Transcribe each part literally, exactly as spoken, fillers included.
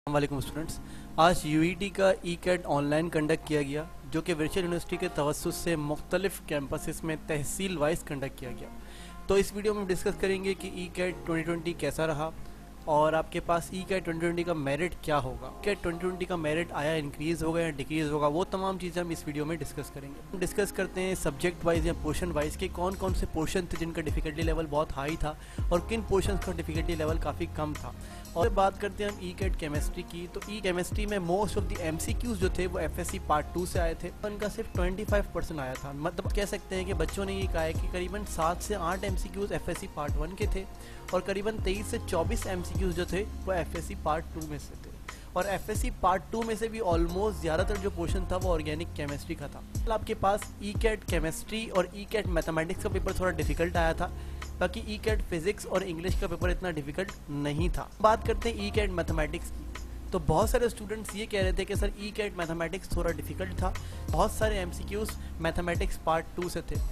वालेकुम स्टूडेंट्स। आज यूईटी का ई कैट ऑनलाइन कंडक्ट किया गया, जो कि वर्चुअल यूनिवर्सिटी के तवस्सुस से मुख्तलिफ कैंपसेस में तहसील वाइज कंडक्ट किया गया। तो इस वीडियो में डिस्कस करेंगे कि ई कैट ट्वेंटी ट्वेंटी कैसा रहा और आपके पास ई कैट ट्वेंटी ट्वेंटी का मेरिट क्या होगा, कैट ट्वेंटी ट्वेंटी का मेरिट आया इंक्रीज़ होगा या डिक्रीज़ होगा, वो तमाम चीज़ें हम इस वीडियो में डिस्कस करेंगे। हम डिस्कस करते हैं सब्जेक्ट वाइज या पोर्शन वाइज के कौन कौन से पोर्शन थे जिनका डिफ़िकल्टी लेवल बहुत हाई था और किन पोर्शन का डिफ़िकल्टी लेवल काफ़ी कम था। और बात करते हैं हम ई कैट केमिस्ट्री की, तो ई केमिस्ट्री में मोस्ट ऑफ द एमसीक्यूज जो थे वो एफएससी पार्ट टू से आए थे। उनका सिर्फ पच्चीस परसेंट आया था। मतलब कह सकते हैं कि बच्चों ने ये कहा है कि करीबन सात से आठ एमसीक्यूज एफएससी पार्ट वन के थे और करीबन तेईस से चौबीस एमसीक्यूज जो थे वो एफएससी पार्ट टू में से थे। और एफएससी पार्ट टू में से भी ऑलमोस्ट ज़्यादातर जो पोर्शन था वो ऑर्गेनिक केमिस्ट्री का था। आपके पास ई कैट केमिस्ट्री और ई कैट मैथमेटिक्स का पेपर थोड़ा डिफिकल्ट आया था, बाकी ई कैट फिजिक्स और इंग्लिश का पेपर इतना डिफिकल्ट नहीं था। बात करते हैं ई कैट मैथमेटिक्स की, तो बहुत सारे स्टूडेंट्स ये कह रहे थे कि सर ई कैट मैथमेटिक्स थोड़ा डिफिकल्ट था, बहुत सारे एमसीक्यूज मैथमेटिक्स पार्ट टू से थे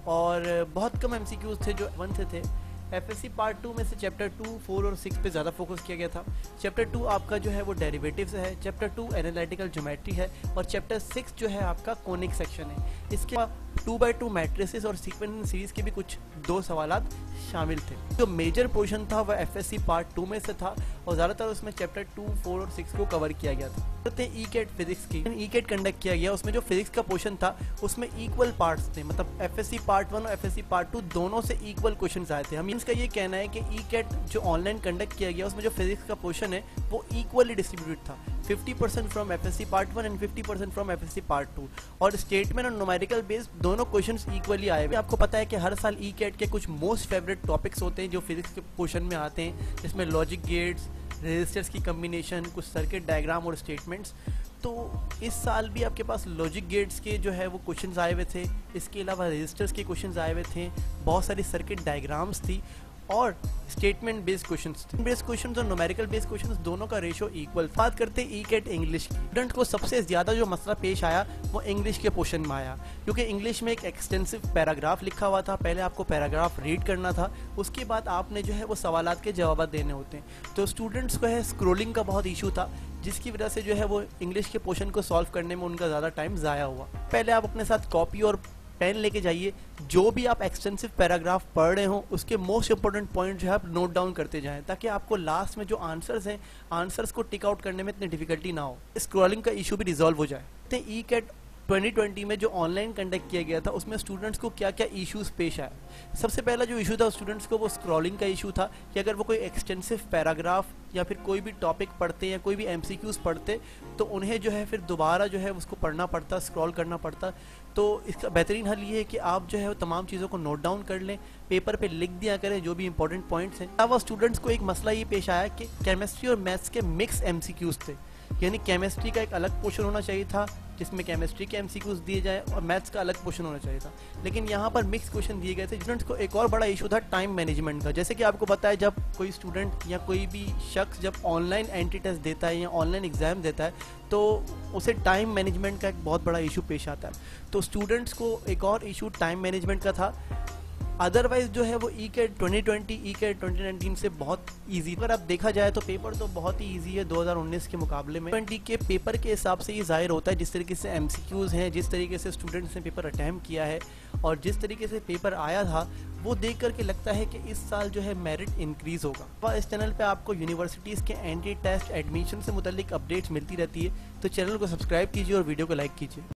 और बहुत कम एमसीक्यूज थे जो वन से थे। एफएससी पार्ट टू में से चैप्टर टू, फोर और सिक्स पे ज़्यादा फोकस किया गया था। चैप्टर टू आपका जो है वो डेरिवेटिव्स है, चैप्टर टू एनालिटिकल ज्योमेट्री है और चैप्टर सिक्स जो है आपका कोनिक सेक्शन है। इसके बाद टू बाई टू मैट्रिसेस और सीक्वेंस सीरीज के भी कुछ दो सवालात शामिल थे। जो मेजर पोर्शन था वह एफएससी पार्ट टू में से था और ज़्यादातर उसमें चैप्टर टू, फोर और सिक्स को कवर किया गया था। करते हैं ई कैट फिजिक्स की। ई कैट कंडक्ट किया गया, उसमें जो फिजिक्स का पोर्शन था उसमें इक्वल पार्ट्स थे, मतलब एफएससी पार्ट वन और एफएससी पार्ट टू दोनों से इक्वल क्वेश्चंस आए थे। हम इसका ये कहना है कि ई कैट जो ऑनलाइन कंडक्ट किया गया उसमें जो फिजिक्स का पोर्शन है वो इक्वली डिस्ट्रीब्यूटेड था, fifty percent from FSC part one and fifty percent from FSC part two. और स्टेटमेंट और न्यूमेरिकल बेस्ड दोनों क्वेश्चंस इक्वली आए हुए। आपको पता है कि हर साल ई कैट के कुछ मोस्ट फेवरेट टॉपिक्स होते हैं जो फिजिक्स के पोर्शन में आते हैं, जिसमें लॉजिक गेट्स, रेजिस्टर्स की कम्बिनेशन, कुछ सर्किट डायग्राम और स्टेटमेंट्स। तो इस साल भी आपके पास लॉजिक गेट्स के जो है वो क्वेश्चंस आए हुए थे, इसके अलावा रेजिस्टर्स के क्वेश्चंस आए हुए थे, बहुत सारी सर्किट डायग्राम्स थी और स्टेटमेंट बेस्ड क्वेश्चंस थे। बेस्ड क्वेश्चंस और न्यूमेरिकल बेस्ड क्वेश्चंस दोनों का रेशो इक्वल। बात करते हैं ई कैट इंग्लिश की। स्टूडेंट को सबसे ज़्यादा जो मसला पेश आया वो इंग्लिश के पोर्शन में आया, क्योंकि इंग्लिश में एक एक्सटेंसिव पैराग्राफ लिखा हुआ था। पहले आपको पैराग्राफ रीड करना था, उसके बाद आपने जो है वो सवालात के जवाब देने होते हैं। तो स्टूडेंट्स को है स्क्रोलिंग का बहुत इशू था, जिसकी वजह से जो है वो इंग्लिश के पोर्शन को सॉल्व करने में उनका ज़्यादा टाइम ज़ाया हुआ। पहले आप अपने साथ कॉपी और पेन लेके जाइए, जो भी आप एक्सटेंसिव पैराग्राफ पढ़ रहे हो उसके मोस्ट इंपॉर्टेंट पॉइंट जो है आप नोट डाउन करते जाएं, ताकि आपको लास्ट में जो आंसर्स हैं आंसर्स को टिक आउट करने में इतनी डिफिकल्टी ना हो, स्क्रॉलिंग का इशू भी रिजॉल्व हो जाए। ई कैट ट्वेंटी ट्वेंटी में जो ऑनलाइन कंडक्ट किया गया था उसमें स्टूडेंट्स को क्या क्या इश्यूज पेश आए। सबसे पहला जो इशू था स्टूडेंट्स को वो स्क्रॉलिंग का इशू था कि अगर वो कोई एक्सटेंसिव पैराग्राफ या फिर कोई भी टॉपिक पढ़ते या कोई भी एमसीक्यूज पढ़ते तो उन्हें जो है फिर दोबारा जो है उसको पढ़ना पड़ता, स्क्रॉल करना पड़ता। तो इसका बेहतरीन हल ये है कि आप जो है वो तमाम चीज़ों को नोट डाउन कर लें, पेपर पे लिख दिया करें जो भी इंपॉर्टेंट पॉइंट्स हैं। अब स्टूडेंट्स को एक मसला ये पेश आया कि केमिस्ट्री और मैथ्स के मिक्स एमसीक्यूज थे, यानी केमिस्ट्री का एक अलग पोर्शन होना चाहिए था जिसमें केमिस्ट्री के एमसीक्यूज दिए जाए और मैथ्स का अलग पोर्शन होना चाहिए था, लेकिन यहाँ पर मिक्स क्वेश्चन दिए गए थे। स्टूडेंट्स को एक और बड़ा इशू था टाइम मैनेजमेंट का। जैसे कि आपको पता है जब कोई स्टूडेंट या कोई भी शख्स जब ऑनलाइन एंट्री टेस्ट देता है या ऑनलाइन एग्जाम देता है तो उसे टाइम मैनेजमेंट का एक बहुत बड़ा इशू पेश आता है। तो स्टूडेंट्स को एक और इशू टाइम मैनेजमेंट का था। अदरवाइज जो है वो E CAT twenty twenty E CAT twenty nineteen से बहुत इजी, अगर आप देखा जाए तो पेपर तो बहुत ही इजी है दो हज़ार उन्नीस के मुकाबले में। ट्वेंटी के पेपर के हिसाब से ये जाहिर होता है जिस तरीके से एमसीक्यूज हैं, जिस तरीके से स्टूडेंट्स ने पेपर अटैम्प्ट किया है और जिस तरीके से पेपर आया था, वो देख करके लगता है कि इस साल जो है मेरिट इंक्रीज होगा। इस चैनल पे आपको यूनिवर्सिटीज़ के एंट्री टेस्ट एडमिशन से मुतल्लिक अपडेट्स मिलती रहती है, तो चैनल को सब्सक्राइब कीजिए और वीडियो को लाइक कीजिए।